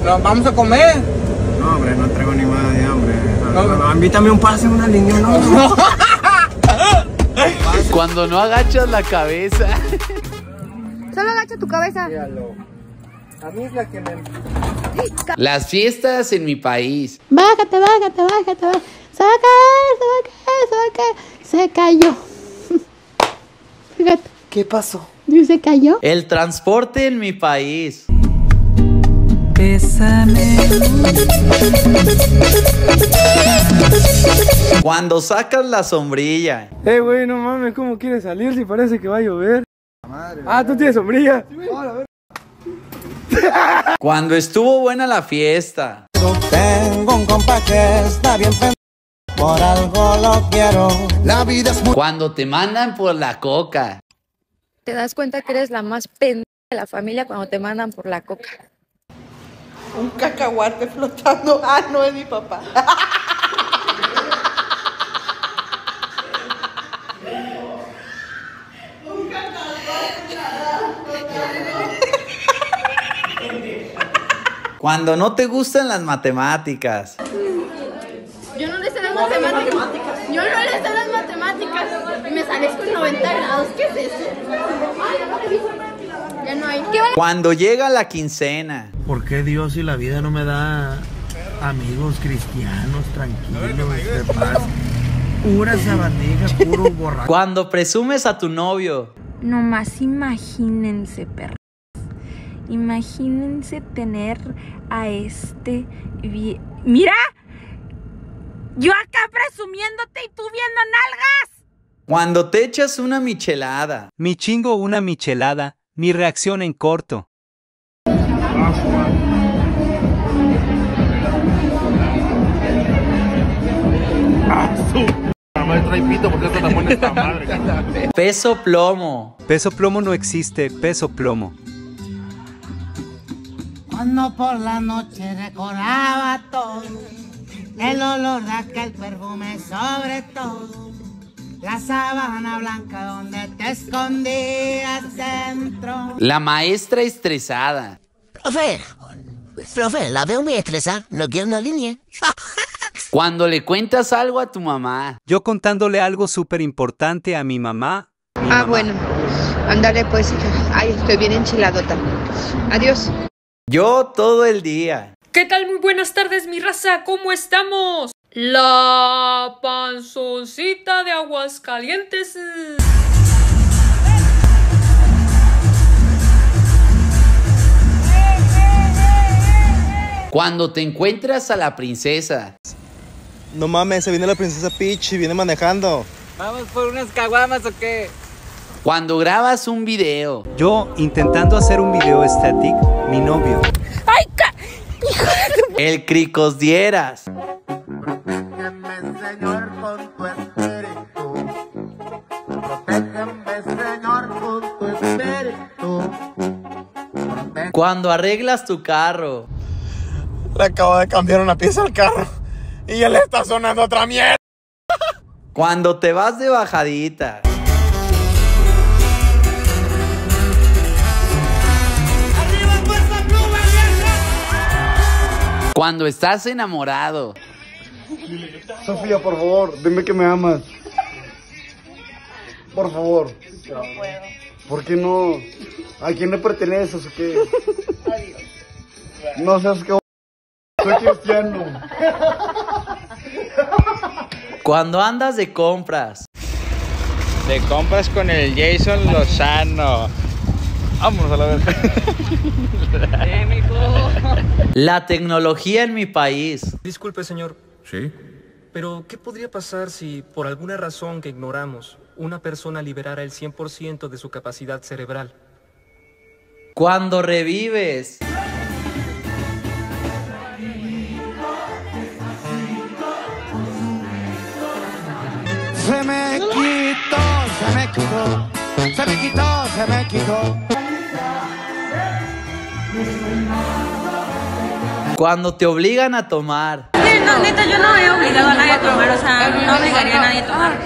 ¿Vamos a comer? No, hombre, no traigo ni más de hambre. No. Invítame un pase, una línea, ¿no? Cuando no agachas la cabeza. Solo agacha tu cabeza. Míralo. A mí es la que me... Las fiestas en mi país. Bájate. Se va a caer. Se cayó. Fíjate. ¿Qué pasó? ¿Se cayó? El transporte en mi país. Bésame. Cuando sacas la sombrilla. Güey, no mames, ¿cómo quieres salir si parece que va a llover? ¿Tú tienes sombrilla? Cuando estuvo buena la fiesta. Tengo un compa que está bien pendejo, por algo lo quiero. La vida es muy... Cuando te mandan por la coca. Te das cuenta que eres la más pendeja de la familia cuando te mandan por la coca. Un cacahuate flotando. Ah, no, es mi papá. Cuando no te gustan las matemáticas. Yo no le sé las matemáticas. Yo no le sé las matemáticas. Y me sales con 90 grados. ¿Qué es eso? Ya no hay. ¿Qué? Cuando llega la quincena. ¿Por qué Dios y la vida no me da amigos cristianos tranquilos, de paz? Pura sabandija, puro borracho. Cuando presumes a tu novio. Nomás imagínense, perros. Imagínense tener a ¡Mira! Yo acá presumiéndote y tú viendo nalgas. Cuando te echas una michelada. Mi chingo una michelada, mi reacción en corto. Peso plomo. Peso plomo no existe, peso plomo. Cuando por la noche recordaba todo, el olor de aquel perfume sobre todo, la sábana blanca donde te escondías dentro. La maestra estresada. Profe, la veo muy estresada, ¿no quiere una línea? Cuando le cuentas algo a tu mamá. Yo contándole algo súper importante a mi mamá. Bueno. Ándale pues, hija. Ay, estoy bien enchiladota. Adiós. Yo todo el día. ¿Qué tal? Muy buenas tardes, mi raza. ¿Cómo estamos? La panzoncita de Aguascalientes. Cuando te encuentras a la princesa. No mames, se viene la princesa Peach y viene manejando. ¿Vamos por unas caguamas o qué? Cuando grabas un video. Yo intentando hacer un video static, mi novio. ¡Ay, El cricos dieras. Protégeme, Señor, con tu espíritu. Protégeme, Señor, con tu espíritu. Cuando arreglas tu carro. Le acabo de cambiar una pieza al carro y ya le está sonando otra mierda. Cuando te vas de bajadita. Cuando estás enamorado. Sofía, por favor, dime que me amas. Por favor. No puedo. ¿Por qué no? ¿A quién le perteneces o qué? Adiós. No seas que... Soy cristiano. Cuando andas de compras. De compras con el Jason Lozano. Vámonos a la verga. La tecnología en mi país. Disculpe, señor. ¿Sí? Pero, ¿qué podría pasar si, por alguna razón que ignoramos, una persona liberara el 100% de su capacidad cerebral? Cuando revives. Se me quitó, se me quitó, se me quitó, se me quitó. Cuando te obligan a tomar. No, neta, yo no he obligado a nadie a tomar, o sea, no obligaría a nadie a tomar.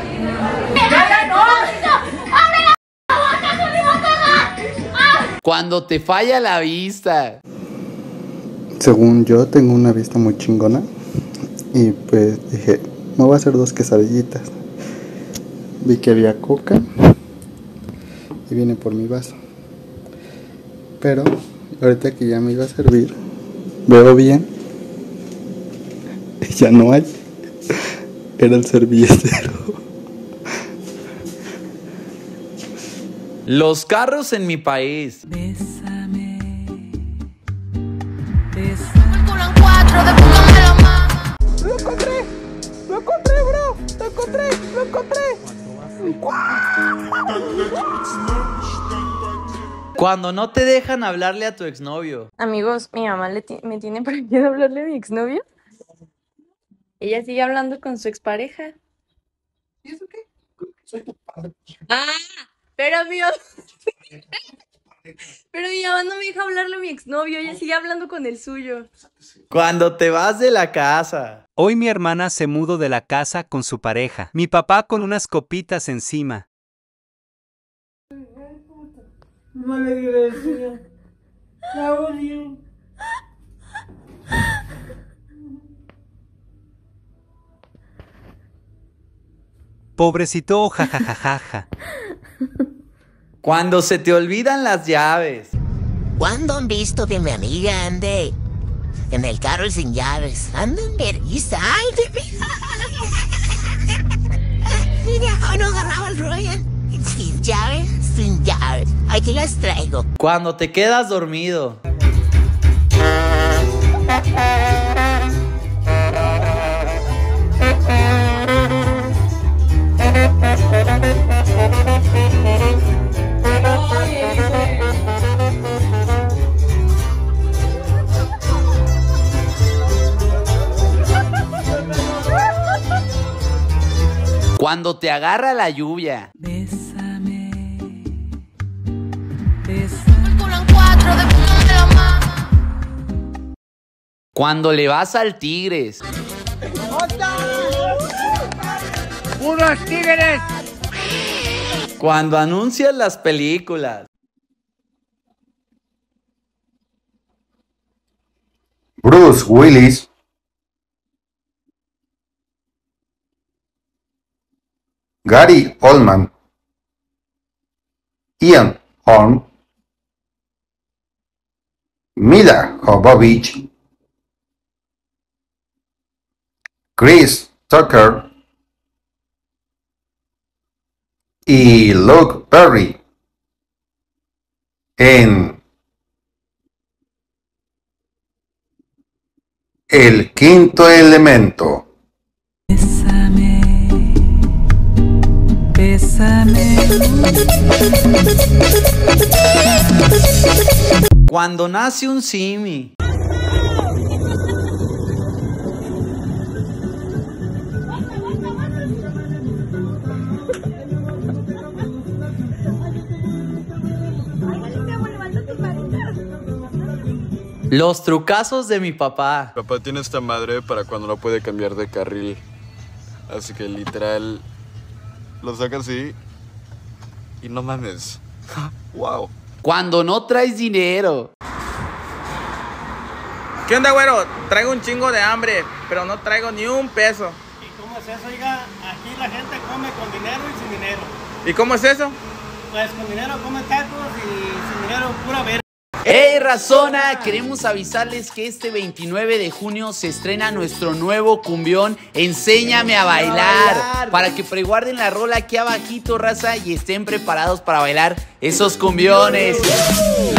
Cuando te falla la vista. Según yo, tengo una vista muy chingona. Y pues dije, me voy a hacer 2 quesadillitas. Vi que había coca y vine por mi vaso. Pero ahorita que ya me iba a servir, veo bien y ya no hay. Era el servilletero. Los carros en mi país. ¡Lo encontré! ¡Lo encontré, bro! ¡Lo encontré! ¡Lo encontré! Cuando no te dejan hablarle a tu exnovio. Amigos, mi mamá me tiene prohibido hablarle a mi exnovio. Ella sigue hablando con su expareja. ¿Y eso qué? Soy tu padre. Ah, pero mi mamá no me deja hablarle a mi exnovio. Ella sigue hablando con el suyo. Cuando te vas de la casa. Hoy mi hermana se mudó de la casa con su pareja. Mi papá con unas copitas encima. Malagradecida. La odio. Pobrecito, jajajajaja. Cuando se te olvidan las llaves. ¿Cuándo han visto que mi amiga ande en el carro y sin llaves? Anda en vergüenza. ¡Ay, mira, no agarraba el rollo! Sin llaves, sin llaves. Aquí las traigo. Cuando te quedas dormido. Cuando te agarra la lluvia. Cuando le vas al Tigres. ¡Puros tigres! Cuando anuncias las películas. Bruce Willis, Gary Oldman, Ian Holm, Mila Jovovich, Chris Tucker y Luke Perry en El Quinto Elemento. Cuando nace un simi. Los trucazos de mi papá. Mi papá tiene esta madre para cuando no puede cambiar de carril. Así que literal lo saca así y no mames. Wow. Cuando no traes dinero. ¿Qué onda, güero? Traigo un chingo de hambre, pero no traigo ni un peso. ¿Y cómo es eso, oiga? Aquí la gente come con dinero y sin dinero. ¿Y cómo es eso? Pues con dinero come tacos y sin dinero pura verga. ¡Hey, Razona! Queremos avisarles que este 29 de junio se estrena nuestro nuevo cumbión Enséñame a bailar. Para que preguarden la rola aquí abajito, raza, y estén preparados para bailar esos cumbiones.